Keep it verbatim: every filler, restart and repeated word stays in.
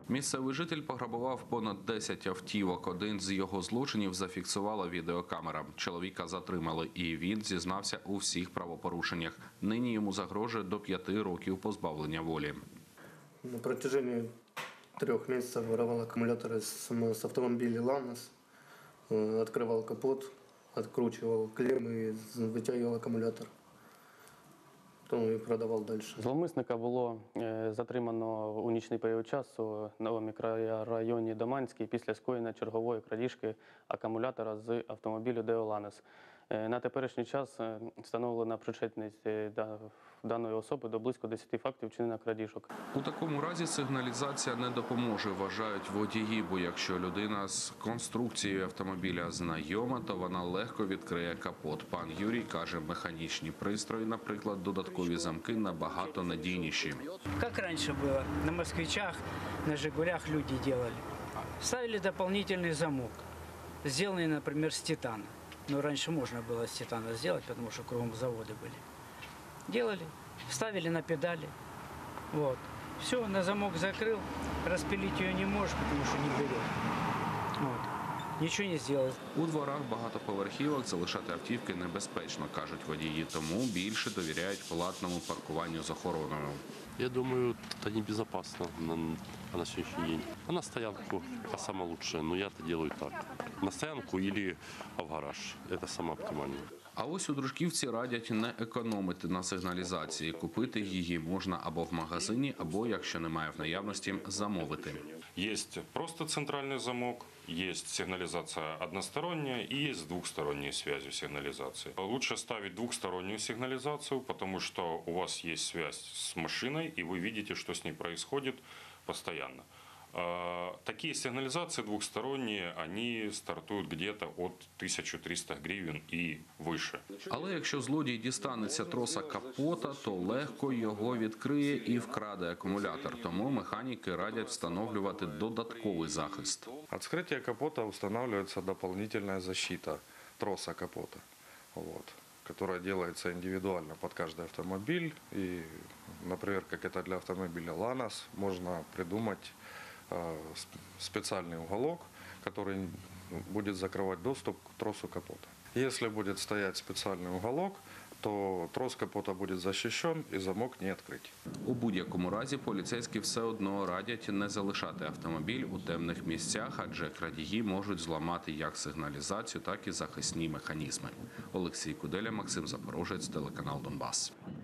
Місцевий житель пограбував понад десять автівок. Один з його злочинів зафіксувала відеокамера. Чоловіка затримали, і він зізнався у всіх правопорушеннях. Нині йому загрожує до п'яти років позбавлення волі. На протяжении трех месяцев воровал аккумуляторы с, с автомобиля «Ланос», э, открывал капот, откручивал клеммы и вытягивал аккумулятор. Потім і продавав далі. Зловмисника було затримано у нічний період часу на мікрорайоні Доманський після скоєння чергової крадіжки акумулятора з автомобілю «Део Ланос». На теперішній час встановлена причетність даної особи до близько десяти фактів вчинення крадіжок. У такому разі сигналізація не допоможе, вважають водії, бо якщо людина з конструкцією автомобіля знайома, то вона легко відкриє капот. Пан Юрій каже, механічні пристрої, наприклад, додаткові замки набагато надійніші. Як раніше було, на москвичах, на «Жигулях» люди робили. Ставили дополнительный замок, сделанный, например, с титана. Но раньше можно было с титана сделать, потому что кругом заводы были. Делали, ставили на педали. Вот. Все, на замок закрыл, распилить ее не можешь, потому что не берет. Вот. Нічого не зробили. У дворах багатоповерхівок залишати автівки небезпечно, кажуть водії, тому більше довіряють платному паркуванню з охороною. Я думаю, это небезопасно на, на сегодняшний день. А на стоянку это самое лучшее, но я-то делаю так. На стоянку или в гараж. Это самое оптимальное. А ось у Дружківці радять не економити на сигналізації. Купити її можна або в магазині, або, якщо немає в наявності, замовити. Есть просто центральный замок, есть сигнализация односторонняя и есть двухсторонние связи сигнализации. Лучше ставить двухстороннюю сигнализацию, потому что у вас есть связь с машиной, и вы видите, что с ней происходит постоянно. Такие сигнализации двухсторонние, они стартуют где-то от тисячі триста гривень і вище. Але якщо злодій дістанеться троса капота, то легко його відкриє і вкраде акумулятор. Тому механіки радять встановлювати додатковий захист. От вскрытия капота устанавливается дополнительная защита троса капота, вот, которая делается индивидуально под каждый автомобиль. И, например, как это для автомобиля «Ланос», можно придумать специальный уголок, который будет закрывать доступ к тросу капота. Если будет стоять специальный уголок, то трос капота будет защищен и замок не открыть. У будь-якому разі поліцейські все одно радять не залишати автомобіль у темних місцях, адже крадії можуть зламати як сигналізацію, так і захисні механізми. Олексій Куделя, Максим Запорожець, телеканал «Донбас».